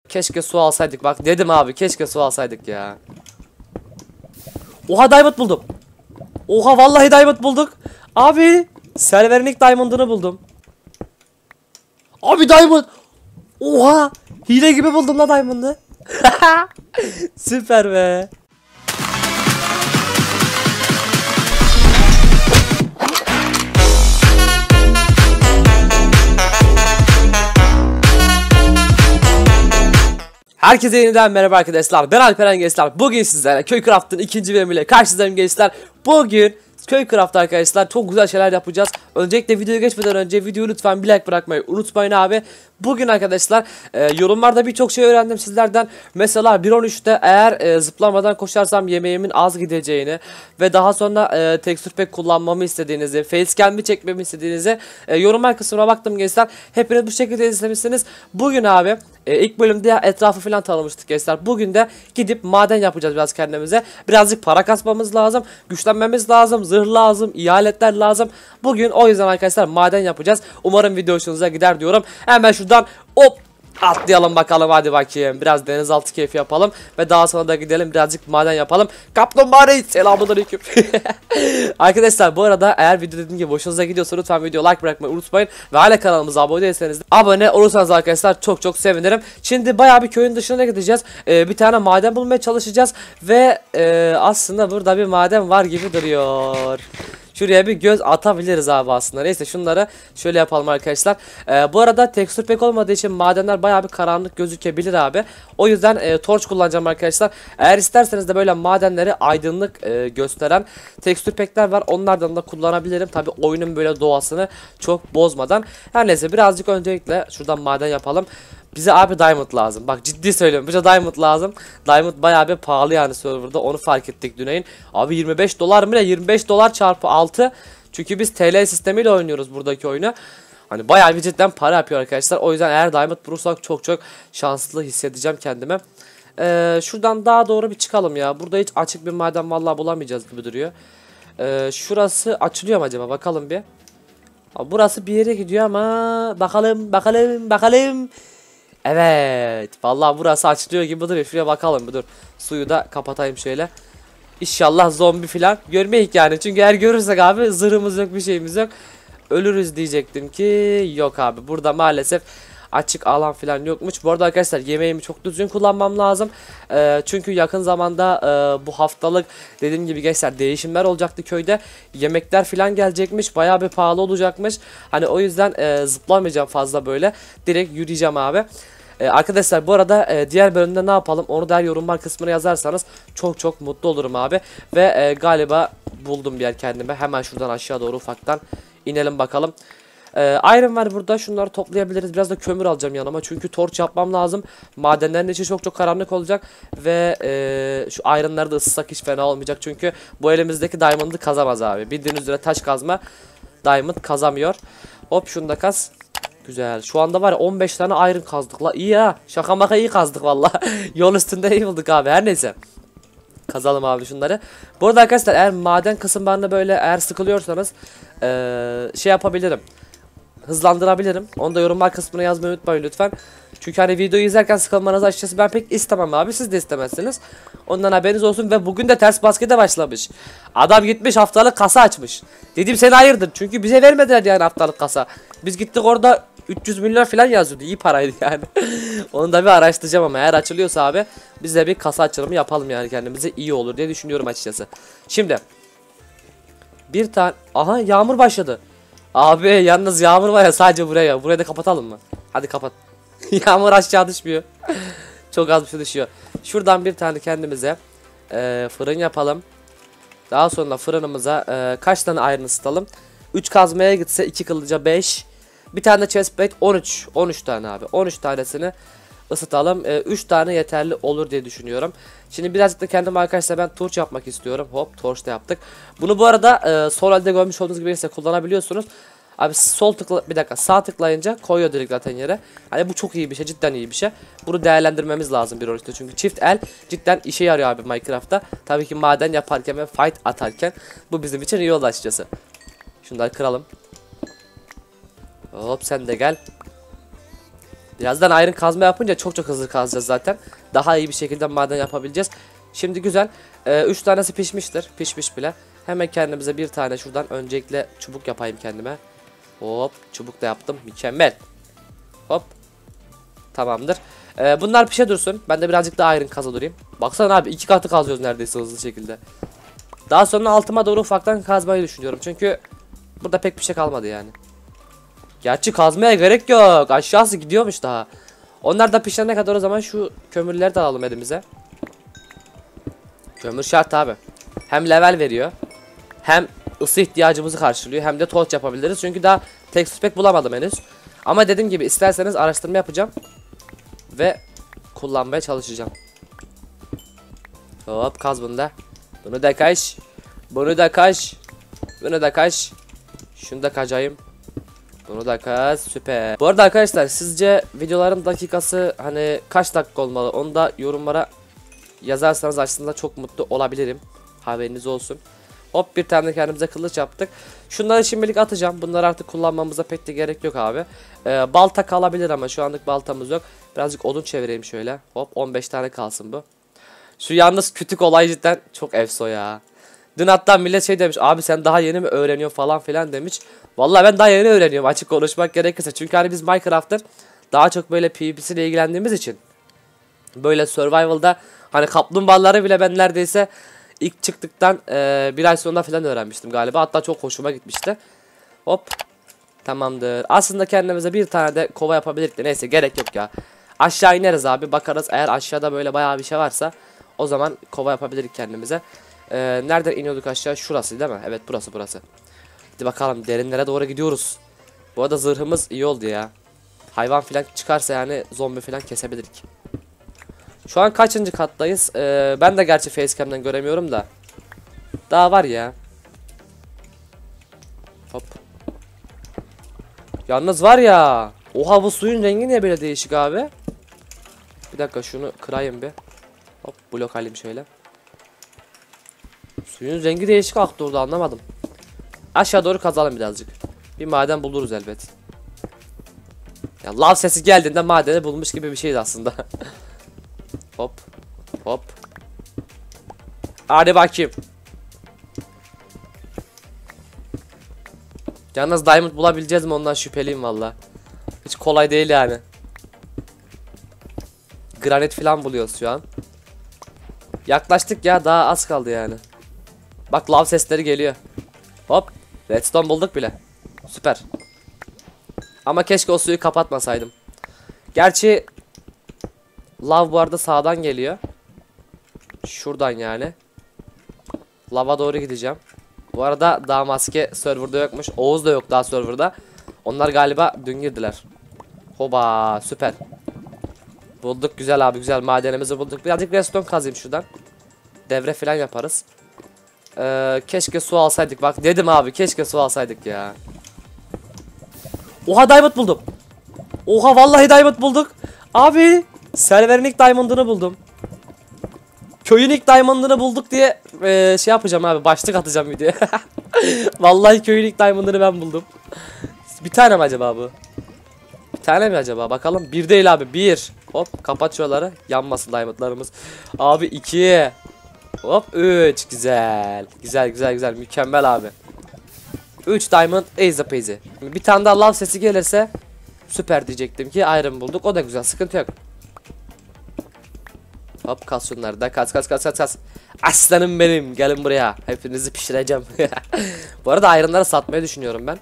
Keşke su alsaydık, bak dedim abi, keşke su alsaydık ya. Oha, diamond buldum. Oha, vallahi diamond bulduk. Abi serverin ilk diamond'ını buldum. Abi diamond. Oha, hile gibi buldum la diamond'ı. Süper be. Herkese yeniden merhaba arkadaşlar. Ben Alperen Gençler. Bugün sizlerle Köycraft'ın ikinci bölümüyle karşınızdayım gençler. Bugün Köycraft arkadaşlar çok güzel şeyler yapacağız. Öncelikle videoya geçmeden önce videoyu lütfen bir like bırakmayı unutmayın abi. Bugün arkadaşlar yorumlarda birçok şey öğrendim sizlerden. Mesela 1.13'te eğer zıplamadan koşarsam yemeğimin az gideceğini ve daha sonra tekstür pack kullanmamı istediğinizi, facecam'ı çekmemi istediğinizi yorumlar kısmına baktım gençler. Hepiniz bu şekilde istemişsiniz. Bugün abi ilk bölümde etrafı falan tanımıştık gençler. Bugün de gidip maden yapacağız biraz kendimize. Birazcık para kasmamız lazım, güçlenmemiz lazım, zırh lazım, iyi aletler lazım. Bugün o yüzden arkadaşlar maden yapacağız. Umarım video hoşunuza gider diyorum. Hemen şuradan hop atlayalım bakalım, hadi bakayım. Biraz denizaltı keyfi yapalım ve daha sonra da gidelim birazcık maden yapalım. Kaplumbağa reis, selamünaleyküm. Arkadaşlar bu arada eğer video dediğim gibi hoşunuza gidiyorsa lütfen video like bırakmayı unutmayın ve hala kanalımıza abone değilseniz de abone olursanız arkadaşlar çok sevinirim. Şimdi bayağı bir köyün dışına gideceğiz. Bir tane maden bulmaya çalışacağız ve aslında burada bir maden var gibi duruyor. Şuraya bir göz atabiliriz abi aslında. Neyse şunları şöyle yapalım arkadaşlar. Bu arada tekstür pek olmadığı için madenler bayağı bir karanlık gözükebilir abi. O yüzden torç kullanacağım arkadaşlar. Eğer isterseniz de böyle madenleri aydınlık gösteren tekstür pekler var. Onlardan da kullanabilirim. Tabi oyunun böyle doğasını çok bozmadan. Her neyse birazcık öncelikle şuradan maden yapalım. Bize abi diamond lazım. Bak ciddi söylüyorum. Bize diamond lazım. Diamond bayağı bir pahalı yani serverda. Onu fark ettik Düneyin. Abi 25 dolar mı ne? 25 dolar çarpı 6. Çünkü biz TL sistemiyle oynuyoruz buradaki oyunu. Hani bayağı bir cidden para yapıyor arkadaşlar. O yüzden eğer diamond bulursak çok şanslı hissedeceğim kendime. Şuradan daha doğru bir çıkalım ya. Burada hiç açık bir maden vallahi bulamayacağız gibi duruyor. Şurası açılıyor mu acaba? Bakalım bir. Abi burası bir yere gidiyor ama bakalım. Evet. Vallahi burası açılıyor gibi duruyor. Şuraya bakalım bir dur. Suyu da kapatayım şöyle. İnşallah zombi falan görmeyik yani. Çünkü eğer görürsek abi zırhımız yok, bir şeyimiz yok. Ölürüz diyecektim ki yok abi. Burada maalesef açık alan falan yokmuş. Bu arada arkadaşlar yemeğimi çok düzgün kullanmam lazım. Çünkü yakın zamanda bu haftalık dediğim gibi gençler değişimler olacaktı köyde. Yemekler falan gelecekmiş. Bayağı bir pahalı olacakmış. Hani o yüzden zıplamayacağım fazla böyle. Direkt yürüyeceğim abi. Arkadaşlar bu arada diğer bölümde ne yapalım onu da yorumlar kısmına yazarsanız çok mutlu olurum abi. Ve galiba buldum bir yer kendime. Hemen şuradan aşağı doğru ufaktan inelim bakalım. Iron var burada, şunları toplayabiliriz. Biraz da kömür alacağım yanıma çünkü torç yapmam lazım. Madenlerin içi çok karanlık olacak. Ve şu ironları da ısıtsak hiç fena olmayacak. Çünkü bu elimizdeki diamond'ı kazamaz abi. Bildiğiniz üzere taş kazma diamond kazamıyor. Hop şunu da kaz. Güzel. Şu anda var ya 15 tane iron kazdık la. İyi ha. Şaka maka iyi kazdık valla. Yol üstünde iyi bulduk abi. Her neyse. Kazalım abi şunları. Bu arada arkadaşlar eğer maden kısımlarında böyle eğer sıkılıyorsanız şey yapabilirim. Hızlandırabilirim. Onu da yorumlar kısmına yazmayı unutmayın lütfen. Çünkü hani videoyu izlerken sıkılmanızı açıkçası ben pek istemem abi. Siz de istemezsiniz. Ondan haberiniz olsun ve bugün de ters baskete başlamış. Adam gitmiş haftalık kasa açmış. Dedim sen hayırdır? Çünkü bize vermediler yani haftalık kasa. Biz gittik orada 300 milyon falan yazıyordu. İyi paraydı yani. Onu da bir araştıracağım ama eğer açılıyorsa abi biz de bir kasa açılımı yapalım yani kendimize iyi olur diye düşünüyorum açıkçası. Şimdi bir tane aha yağmur başladı. Abi yalnız yağmur var ya sadece buraya. Burayı da kapatalım mı? Hadi kapat. Yağmur aşağı düşmüyor. Çok az bir şey düşüyor. Şuradan bir tane kendimize fırın yapalım. Daha sonra fırınımıza kaç tane iron ısıtalım? 3 kazmaya gitse 2 kılıca 5. Bir tane chestplate 13. 13 tane abi. 13 tanesini ısıtalım. 3 tane yeterli olur diye düşünüyorum. Şimdi birazcık da kendim arkadaşlar ben torç yapmak istiyorum. Hop torç da yaptık. Bunu bu arada sol elde görmüş olduğunuz gibi ise kullanabiliyorsunuz. Abi sol tıkla bir dakika sağ tıklayınca koyuyor direkt zaten yere. Hani bu çok iyi bir şey, cidden iyi bir şey. Bunu değerlendirmemiz lazım bir ortada çünkü çift el cidden işe yarıyor abi Minecraft'ta. Tabii ki maden yaparken ve fight atarken bu bizim için iyi oldu açıkçası. Şunları kıralım. Hop sen de gel. Birazdan iron kazma yapınca çok hızlı kazacağız zaten. Daha iyi bir şekilde maden yapabileceğiz. Şimdi güzel. 3 tanesi pişmiştir. Pişmiş bile. Hemen kendimize bir tane şuradan öncelikle çubuk yapayım kendime. Hop, çubuk da yaptım. Mükemmel. Hop. Tamamdır. Bunlar pişe dursun. Ben de birazcık daha iron kaza durayım. Baksana abi 2 katı kazıyoruz neredeyse hızlı şekilde. Daha sonra altıma doğru ufaktan kazmayı düşünüyorum. Çünkü burada pek bir şey kalmadı yani. Gerçi kazmaya gerek yok. Aşağısı gidiyormuş daha. Onlar da pişene kadar o zaman şu kömürleri de alalım elimize. Kömür şart abi. Hem level veriyor. Hem ısı ihtiyacımızı karşılıyor. Hem de torç yapabiliriz. Çünkü daha tek spek bulamadım henüz. Ama dediğim gibi isterseniz araştırma yapacağım. Ve kullanmaya çalışacağım. Hop kaz bunu da. Bunu da kaç. Bunu da kaç. Bunu da kaç. Şunu da kaçayım. Bunu da kaz. Süper. Bu arada arkadaşlar sizce videoların dakikası hani kaç dakika olmalı? Onu da yorumlara yazarsanız aslında çok mutlu olabilirim. Haberiniz olsun. Hop bir tane de kendimize kılıç yaptık. Şunları şimdilik atacağım. Bunları artık kullanmamıza pek de gerek yok abi. Balta kalabilir ama şu anlık baltamız yok. Birazcık odun çevireyim şöyle. Hop 15 tane kalsın bu. Şu yalnız kütük olay cidden çok efso ya. Dün hatta millet şey demiş. Abi sen daha yeni mi öğreniyorsun falan filan demiş. Vallahi ben daha yeni öğreniyorum açık konuşmak gerekirse. Çünkü hani biz Minecraft'ın daha çok böyle PvP'siyle ilgilendiğimiz için. Böyle survival'da hani kaplumbağaları bile ben neredeyse ilk çıktıktan bir ay sonra falan öğrenmiştim galiba. Hatta çok hoşuma gitmişti. Hop. Tamamdır. Aslında kendimize bir tane de kova yapabilirdik de neyse gerek yok ya. Aşağı ineriz abi bakarız. Eğer aşağıda böyle bayağı bir şey varsa o zaman kova yapabilirdik kendimize. Nereden iniyorduk aşağı? Şurası değil mi? Evet burası. Hadi bakalım derinlere doğru gidiyoruz. Bu arada zırhımız iyi oldu ya. Hayvan filan çıkarsa yani zombi filan kesebilirdik. Şu an kaçıncı kattayız? Ben de gerçi facecam'den göremiyorum da. Daha var ya. Hop. Yalnız var ya. Oha bu suyun rengi niye böyle değişik abi? Bir dakika şunu kırayım bir. Hop blok alayım şöyle. Suyun rengi değişik aktı orada anlamadım. Aşağı doğru kazalım birazcık. Bir maden buluruz elbet. Ya lav sesi geldiğinde madeni bulmuş gibi bir şeydi aslında. Hop. Hop. Hadi bakayım. Yalnız diamond bulabileceğiz mi ondan şüpheliyim valla. Hiç kolay değil yani. Granit falan buluyoruz şu an. Yaklaştık ya daha az kaldı yani. Bak lav sesleri geliyor. Hop. Redstone bulduk bile. Süper. Ama keşke o suyu kapatmasaydım. Gerçi lav bu arada sağdan geliyor. Şuradan yani. Lava doğru gideceğim. Bu arada daha maske serverda yokmuş. Oğuz da yok daha serverda. Onlar galiba dün girdiler. Hoba süper. Bulduk güzel abi güzel madenimizi bulduk. Birazcık redstone kazayım şuradan. Devre falan yaparız. Keşke su alsaydık. Bak dedim abi keşke su alsaydık ya. Oha diamond buldum. Oha vallahi diamond bulduk. Abi serverin ilk diamond'ını buldum. Köyün ilk diamond'ını bulduk diye şey yapacağım abi başlık atacağım videoya. Vallahi köyün ilk diamond'ını ben buldum. Bir tane mi acaba bu? Bir tane mi acaba bakalım. Bir değil abi bir. Hop kapat şuraları yanmasın diamondlarımız. Abi 2. Hop 3 güzel. Güzel mükemmel abi. 3 diamond easy peasy. Bir tane daha lav sesi gelirse süper diyecektim ki iron bulduk o da güzel sıkıntı yok. Hop kas şunları da kas. Aslanım benim gelin buraya hepinizi pişireceğim. Bu arada iron'ları satmayı düşünüyorum ben.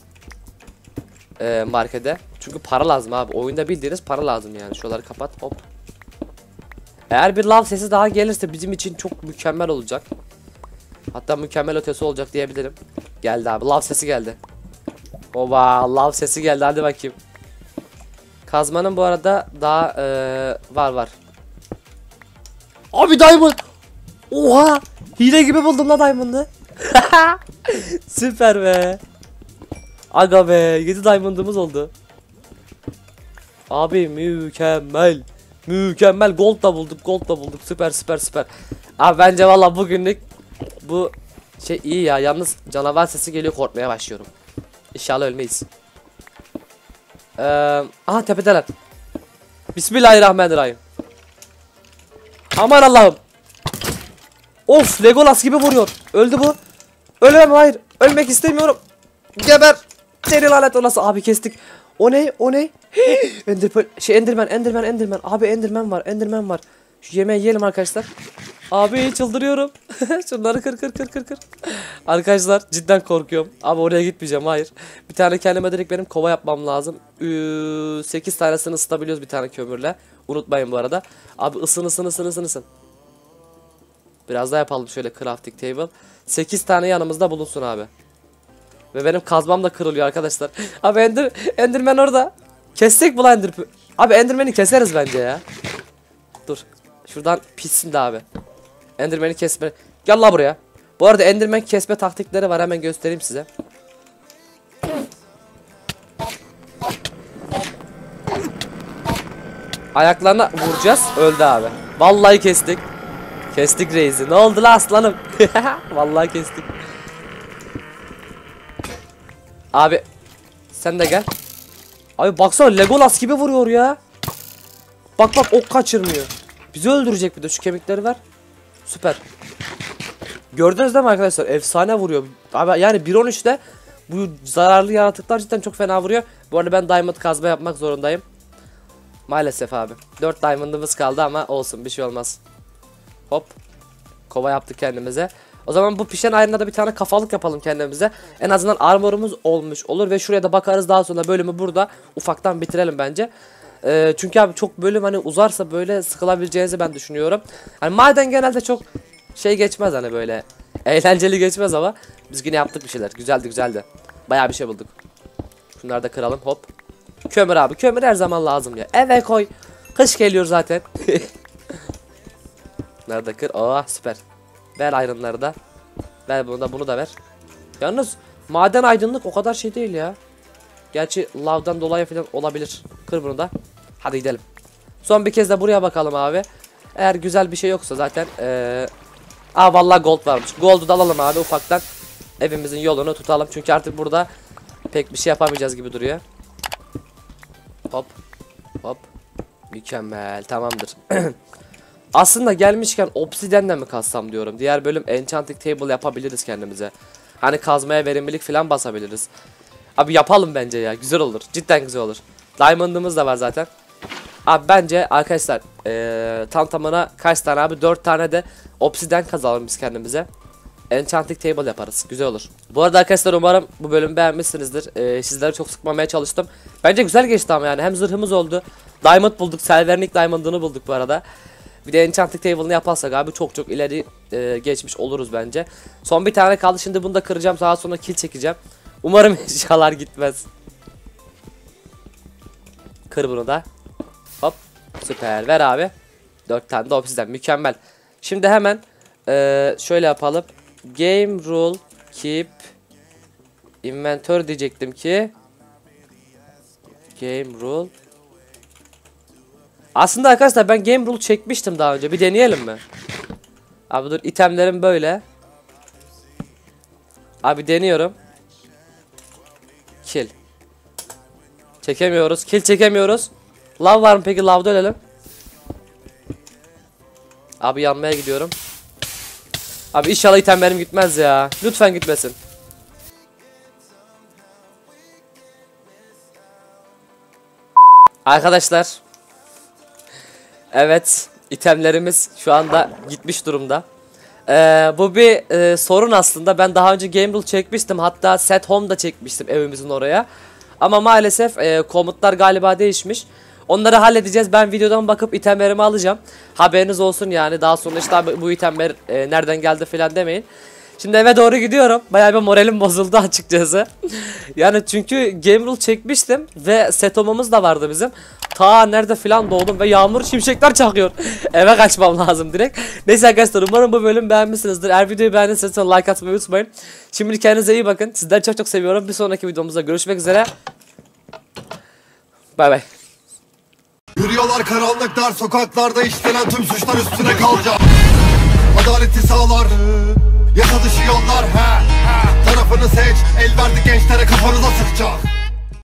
Markete. Çünkü para lazım abi oyunda bildiğiniz para lazım yani şuraları kapat hop. Eğer bir lav sesi daha gelirse bizim için çok mükemmel olacak. Hatta mükemmel ötesi olacak diyebilirim. Geldi abi lav sesi geldi. Oba lav sesi geldi hadi bakayım. Kazmanın bu arada daha var. Abi diamond. Oha hile gibi buldum la diamond'ı. Süper be. Aga be 7 diamond'ımız oldu. Abi mükemmel. Gold da bulduk. Süper. Abi bence valla bugünlük bu şey iyi ya. Yalnız canavar sesi geliyor korkmaya başlıyorum. İnşallah ölmeyiz. Aha tepedeler. Bismillahirrahmanirrahim. Aman Allah'ım. Of, Legolas gibi vuruyor. Öldü bu. Ölemem, hayır. Ölmek istemiyorum. Geber. Seni lanet olası. Abi kestik. O ne? O ne? Enderman. Abi Enderman var. Şu yemeği yiyelim arkadaşlar. Abi çıldırıyorum. Şunları kır. Arkadaşlar cidden korkuyorum. Abi oraya gitmeyeceğim, hayır. Bir tane kendime direkt benim kova yapmam lazım. 8 tanesini ısıtabiliyoruz bir tane kömürle. Unutmayın bu arada. Abi ısın. Biraz daha yapalım şöyle crafting table. 8 tane yanımızda bulunsun abi. Ve benim kazmam da kırılıyor arkadaşlar. Abi Enderman orada. Kessek bu lan Abi Enderman'i keseriz bence ya. Dur. Şuradan pissin de abi. Enderman'i kesme. Gel la buraya. Bu arada Enderman kesme taktikleri var, hemen göstereyim size. Ayaklarına vuracağız. Öldü abi. Vallahi kestik. Kestik reisi. Ne oldu la aslanım? Vallahi kestik. Abi sen de gel. Abi baksana Legolas gibi vuruyor ya. Bak ok kaçırmıyor. Bizi öldürecek, bir de şu kemikleri ver. Süper. Gördünüz değil mi arkadaşlar? Efsane vuruyor. Abi yani 1.13'te bu zararlı yaratıklar cidden çok fena vuruyor. Bu arada ben diamond kazma yapmak zorundayım. Maalesef abi. 4 diamond'ımız kaldı ama olsun, bir şey olmaz. Hop. Kova yaptık kendimize. O zaman bu pişen ayrına da bir tane kafalık yapalım kendimize. En azından armorumuz olmuş olur ve şuraya da bakarız, daha sonra bölümü burada ufaktan bitirelim bence. Çünkü abi çok bölüm hani uzarsa böyle sıkılabileceğinizi ben düşünüyorum. Hani maden genelde çok şey geçmez, hani böyle eğlenceli geçmez ama biz yine yaptık bir şeyler. Güzeldi. Bayağı bir şey bulduk. Şunları da kıralım, hop. Kömür abi, kömür her zaman lazım ya. Eve koy. Kış geliyor zaten. Nerede kır? Aa süper. Ver iron'ları da. Ver bunu da ver. Yalnız maden aydınlık o kadar şey değil ya. Gerçi lavdan dolayı falan olabilir. Kır bunu da. Hadi gidelim. Son bir kez de buraya bakalım abi. Eğer güzel bir şey yoksa zaten vallahi gold varmış. Gold'u da alalım abi ufaktan. Evimizin yolunu tutalım. Çünkü artık burada pek bir şey yapamayacağız gibi duruyor. Hop. Mükemmel, tamamdır. Aslında gelmişken obsidian'den mi kazsam diyorum. Diğer bölüm enchanting table yapabiliriz kendimize. Hani kazmaya verimlilik falan basabiliriz. Abi yapalım bence ya, güzel olur. Cidden güzel olur. Diamond'ımız da var zaten. Abi bence arkadaşlar tam tamına kaç tane abi, 4 tane de obsidian kazalım biz kendimize. Enchanting table yaparız, güzel olur. Bu arada arkadaşlar umarım bu bölümü beğenmişsinizdir. Sizleri çok sıkmamaya çalıştım. Bence güzel geçti ama yani hem zırhımız oldu. Diamond bulduk, Selvernik Diamond'ını bulduk bu arada. Bir de enchanting table'ını yaparsak abi çok ileri geçmiş oluruz bence. Son bir tane kaldı, şimdi bunu da kıracağım, daha sonra kill çekeceğim. Umarım eşyalar gitmez. Kır bunu da. Hop. Süper. Ver abi. 4 tane de obsidian. Mükemmel. Şimdi hemen şöyle yapalım. Game rule keep inventory diyecektim ki. Game rule. Aslında arkadaşlar ben game rule çekmiştim daha önce. Bir deneyelim mi? Abi dur, itemlerim böyle. Abi deniyorum. Kill. Çekemiyoruz. Kill çekemiyoruz. Lav var mı peki? Lavda ölelim. Abi yanmaya gidiyorum. Abi inşallah itemlerim gitmez ya. Lütfen gitmesin. Arkadaşlar. Evet. itemlerimiz şu anda gitmiş durumda. Bu bir sorun aslında. Ben daha önce game rule çekmiştim. Hatta set home da çekmiştim evimizin oraya. Ama maalesef komutlar galiba değişmiş. Onları halledeceğiz. Ben videodan bakıp itemlerimi alacağım. Haberiniz olsun yani. Daha sonra işte bu itemler nereden geldi falan demeyin. Şimdi eve doğru gidiyorum. Bayağı bir moralim bozuldu açıkçası. Yani çünkü game rule çekmiştim ve set home'umuz da vardı bizim. Ta nerede falan doğdum ve yağmur şimşekler çakıyor. Eve kaçmam lazım direkt. Neyse arkadaşlar, umarım bu bölüm beğenmişsinizdir. Eğer videoyu beğendiyseniz like atmayı unutmayın. Şimdi kendinize iyi bakın. Sizleri çok seviyorum. Bir sonraki videomuzda görüşmek üzere. Bay bay. Yürüyorlar karanlık dar sokaklarda, işlenen tüm suçlar üstüne kalacak. Adaleti sağlar, yasa dışı yollar. Tarafını seç, el verdi gençlere, kafanıza sıkacak.